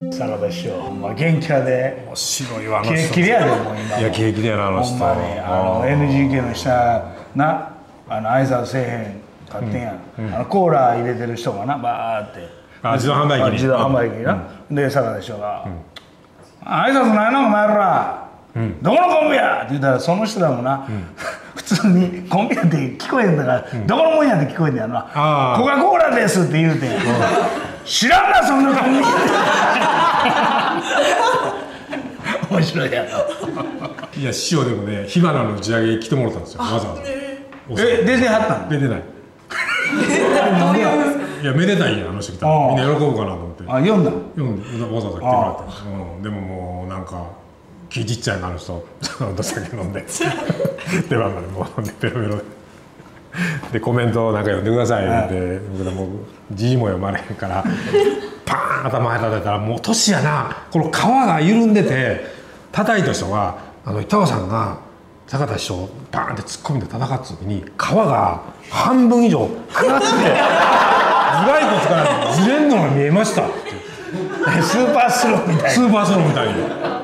坂田師匠、ほんま元気やで。 面白いわ、 キレッキレやで、もう今。 いや、キレッキレやな、あの人。 ほんまに、NGK の下、な、挨拶せえへんかってんやん。コーラ入れてる人がな、バーって。 自動販売機に。 自動販売機にな。で、坂田師匠が、挨拶ないな、お前ら。どこのコンビやって言ったら、その人らもな、普通にコンビやって聞こえんだから、どこのもんやって聞こえんだよな。コカ・コーラですって言うてん。知らんな、そんなコンビ。面白いやろ。 いや、師匠でもね、火花の打ち上げ来てもらったんですよ、わざわざ。 出てはったの？ 出てない。いや、めでたいやん、あの人来たら。みんな喜ぶかなと思って。 あ、読んだ？ 読んで、わざわざ来てもらって。でももう、なんか、気ちっちゃいな、あの人。お酒飲んで。出番までもう、ペロペロで。で、コメントをなんか読んでくださいって、僕も字も読まれへんから、パーン頭へ立てたら、もう年やな、この皮が緩んでて、叩いた人が、板尾さんが、坂田師匠、パーンって突っ込んで叩かった時に、皮が半分以上、くなって、頭蓋骨からずれんのが見えましたって。 スーパースローみたいな。 スーパースローみたいに。